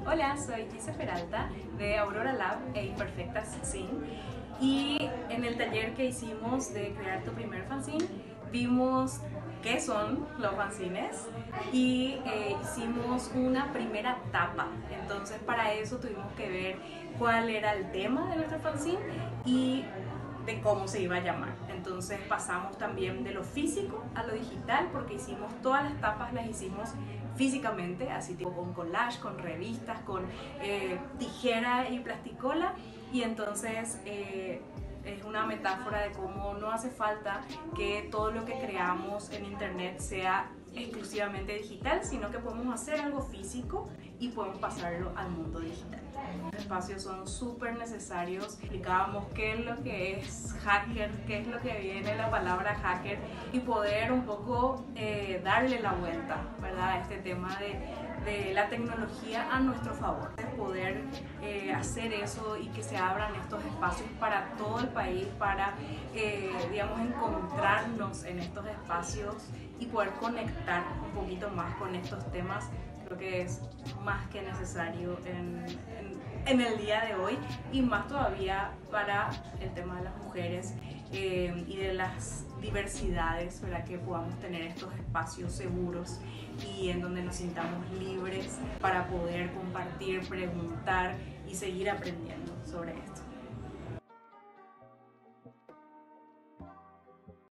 Hola, soy Gise Peralta de Aurora Lab e Imperfectas Fanzine, y en el taller que hicimos de crear tu primer fanzine vimos qué son los fanzines y hicimos una primera tapa. Entonces para eso tuvimos que ver cuál era el tema de nuestro fanzine y de cómo se iba a llamar. Entonces pasamos también de lo físico a lo digital, porque hicimos todas las tapas, las hicimos físicamente, así tipo con collage, con revistas, con tijera y plasticola. Y entonces es una metáfora de cómo no hace falta que todo lo que creamos en internet sea exclusivamente digital, sino que podemos hacer algo físico y podemos pasarlo al mundo digital. Los espacios son súper necesarios. Explicábamos qué es lo que es hacker, qué es lo que viene la palabra hacker, y poder un poco darle la vuelta, ¿verdad?, a este tema de la tecnología a nuestro favor. Poder hacer eso y que se abran estos espacios para todo el país, para digamos, encontrarnos en estos espacios y poder conectar un poquito más con estos temas. Creo que es más que necesario en el día de hoy, y más todavía para el tema de las mujeres y de las diversidades, para que podamos tener estos espacios seguros y en donde nos sintamos libres para poder compartir, preguntar y seguir aprendiendo sobre esto.